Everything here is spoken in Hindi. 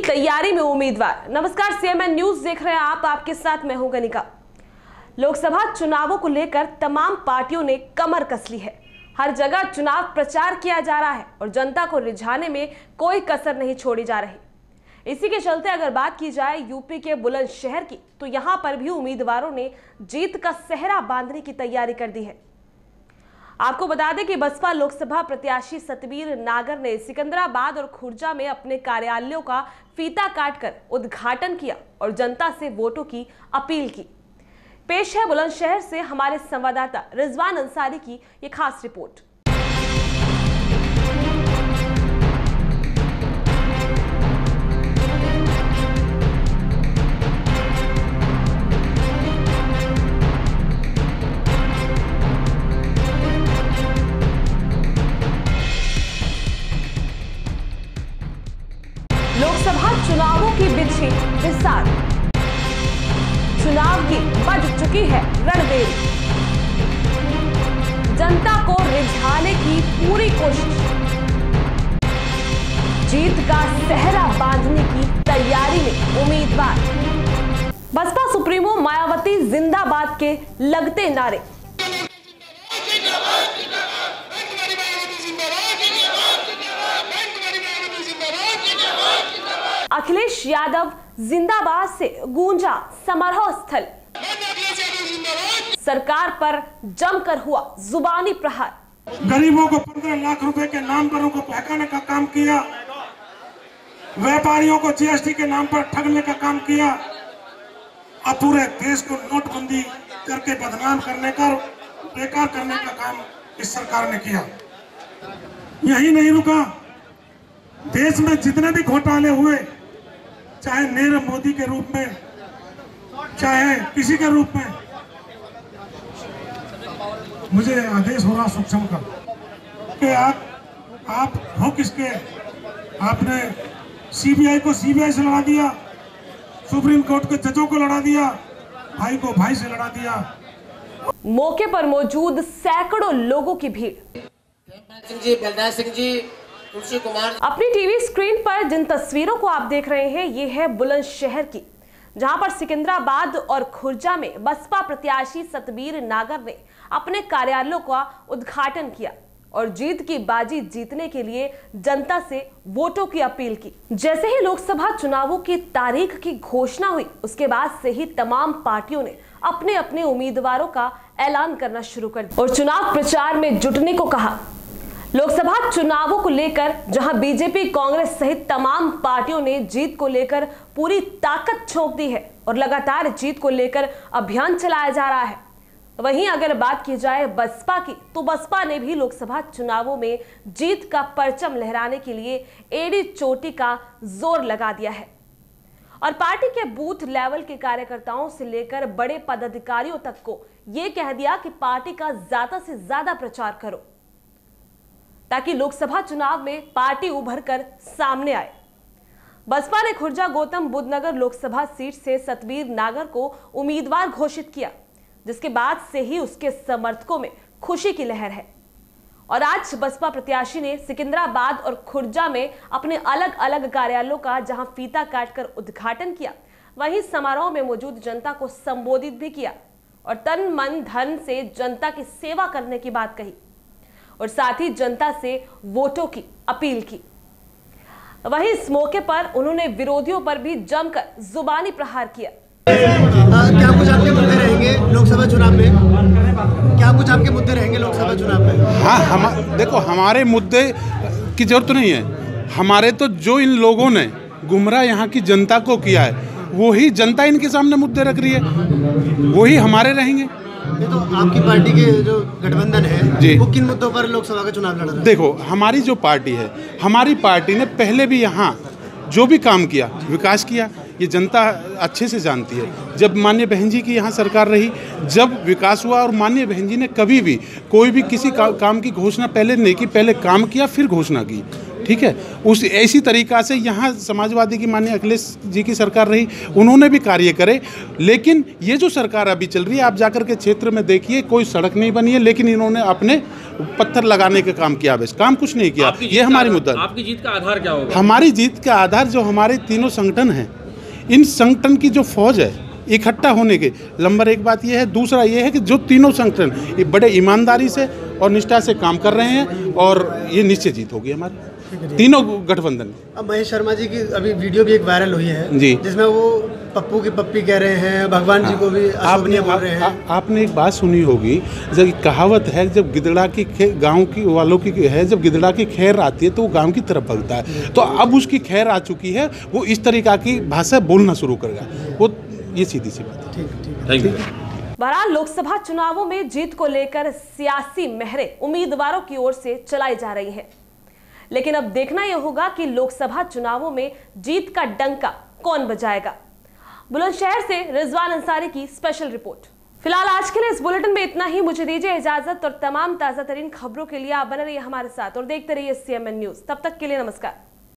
तैयारी में उम्मीदवार। नमस्कार, सीएमएन न्यूज देख रहे हैं आप, आपके साथ मैं हूं गनिका। लोकसभा चुनावों को लेकर तमाम पार्टियों ने कमर कस ली है। हर जगह चुनाव प्रचार किया जा रहा है और जनता को रिझाने में कोई कसर नहीं छोड़ी जा रही। इसी के चलते अगर बात की जाए यूपी के बुलंदशहर की, तो यहां पर भी उम्मीदवारों ने जीत का सेहरा बांधने की तैयारी कर दी है। आपको बता दें कि बसपा लोकसभा प्रत्याशी सतबीर नागर ने सिकंदराबाद और खुर्जा में अपने कार्यालयों का फीता काटकर उद्घाटन किया और जनता से वोटों की अपील की। पेश है बुलंदशहर से हमारे संवाददाता रिजवान अंसारी की ये खास रिपोर्ट। लोकसभा चुनावों की बिछी विसार, चुनाव की बज चुकी है रणभेरी, जनता को रिझाने की पूरी कोशिश, जीत का सेहरा बांधने की तैयारी में उम्मीदवार। बसपा सुप्रीमो मायावती जिंदाबाद के लगते नारे। अखिलेश यादव जिंदाबाद से गूंजा समारोह स्थल। सरकार पर जमकर हुआ जुबानी प्रहार। गरीबों को 15 लाख रुपए के नाम पर उनको बहकाने का काम किया, व्यापारियों को जीएसटी के नाम पर ठगने का काम किया, अब पूरे देश को नोटबंदी करके बदनाम करने का, बेकार करने का काम इस सरकार ने किया। यही नहीं रुका, देश में जितने भी घोटाले हुए, चाहे नीरव मोदी के रूप में, चाहे किसी के रूप में, मुझे आदेश हो रहा सूक्ष्म का कि आप हो किसके? आपने सीबीआई को सीबीआई से लड़ा दिया, सुप्रीम कोर्ट के जजों को लड़ा दिया, भाई को भाई से लड़ा दिया। मौके पर मौजूद सैकड़ों लोगों की भीड़। सिंह जी, बलराज सिंह जी, तुलसी कुमार। अपनी टीवी स्क्रीन पर जिन तस्वीरों को आप देख रहे हैं, ये है बुलंदशहर की, जहां पर सिकंदराबाद और खुर्जा में बसपा प्रत्याशी सतबीर नागर ने अपने कार्यालयों का उद्घाटन किया और जीत की बाजी जीतने के लिए जनता से वोटों की अपील की। जैसे ही लोकसभा चुनावों की तारीख की घोषणा हुई, उसके बाद से ही तमाम पार्टियों ने अपने अपने उम्मीदवारों का ऐलान करना शुरू कर दिया और चुनाव प्रचार में जुटने को कहा। लोकसभा चुनावों को लेकर जहां बीजेपी, कांग्रेस सहित तमाम पार्टियों ने जीत को लेकर पूरी ताकत झोंक दी है और लगातार जीत को लेकर अभियान चलाया जा रहा है, वहीं अगर बात की जाए बसपा की, तो बसपा ने भी लोकसभा चुनावों में जीत का परचम लहराने के लिए एड़ी चोटी का जोर लगा दिया है और पार्टी के बूथ लेवल के कार्यकर्ताओं से लेकर बड़े पदाधिकारियों तक को यह कह दिया कि पार्टी का ज्यादा से ज्यादा प्रचार करो ताकि लोकसभा चुनाव में पार्टी उभर कर सामने आए। बसपा ने खुर्जा गौतम बुद्ध नगर लोकसभा सीट से सतबीर नागर को उम्मीदवार घोषित किया, जिसके बाद से ही उसके समर्थकों में खुशी की लहर है और आज बसपा प्रत्याशी ने सिकंदराबाद और खुर्जा में अपने अलग अलग कार्यालयों का जहां फीता काटकर उद्घाटन किया, वहीं समारोह में मौजूद जनता को संबोधित भी किया और तन मन धन से जनता की सेवा करने की बात कही और साथ ही जनता से वोटों की अपील की। वहीं इस मौके पर उन्होंने विरोधियों पर भी जमकर जुबानी प्रहार किया। क्या कुछ आपके मुद्दे रहेंगे लोकसभा चुनाव में? क्या कुछ आपके मुद्दे रहेंगे लोकसभा चुनाव में? हाँ, देखो, हमारे मुद्दे की जरूरत नहीं है। हमारे तो जो इन लोगों ने गुमराह यहाँ की जनता को किया है, वही जनता इनके सामने मुद्दे रख रही है, वही हमारे रहेंगे। ये तो आपकी पार्टी के जो गठबंधन है जी, वो किन मुद्दों पर लोकसभा का चुनाव लड़ रहा है? देखो, हमारी जो पार्टी है, हमारी पार्टी ने पहले भी यहाँ जो भी काम किया, विकास किया, ये जनता अच्छे से जानती है। जब माननीय बहन जी की यहाँ सरकार रही, जब विकास हुआ, और माननीय बहन जी ने कभी भी कोई भी किसी काम की घोषणा पहले नहीं की, पहले काम किया फिर घोषणा की। ठीक है, उस ऐसी तरीक़ा से यहाँ समाजवादी की माननीय अखिलेश जी की सरकार रही, उन्होंने भी कार्य करे। लेकिन ये जो सरकार अभी चल रही है, आप जाकर के क्षेत्र में देखिए, कोई सड़क नहीं बनी है, लेकिन इन्होंने अपने पत्थर लगाने का काम किया, बस काम कुछ नहीं किया। ये हमारी मुद्दा। आपकी जीत का आधार क्या होगा? हमारी जीत का आधार जो हमारे तीनों संगठन हैं, इन संगठन की जो फौज है इकट्ठा होने के। नंबर एक बात ये है। दूसरा ये है कि जो तीनों संगठन ये बड़े ईमानदारी से और निष्ठा से काम कर रहे हैं, और ये निश्चित जीत होगी हमारी तीनों गठबंधन। अब महेश शर्मा जी की अभी वीडियो भी एक वायरल हुई है जी, जिसमें वो पप्पू की पप्पी कह रहे हैं, भगवान जी को भी अशोभनीय बोल रहे हैं। आपने एक बात सुनी होगी, जब कहावत है, जब गिदड़ा की गांव की वालों की है, जब गिदड़ा की खैर आती है तो वो गांव की तरफ भगता है। तो अब उसकी खैर आ चुकी है, वो इस तरीक़ा की भाषा बोलना शुरू करेगा। वो ये सीधी सी बात है। Thank you. बहरहाल लोकसभा चुनावों में जीत को लेकर सियासी महरें उम्मीदवारों की ओर से चलाई जा रही हैं, लेकिन अब देखना यह होगा कि लोकसभा चुनावों में जीत का डंका कौन बजाएगा। बुलंदशहर से रिजवान अंसारी की स्पेशल रिपोर्ट। फिलहाल आज के लिए इस बुलेटिन में इतना ही। मुझे दीजिए इजाजत, और तमाम ताजा तरीन खबरों के लिए आप बने रहिए हमारे साथ और देखते रहिए CMN न्यूज। तब तक के लिए नमस्कार।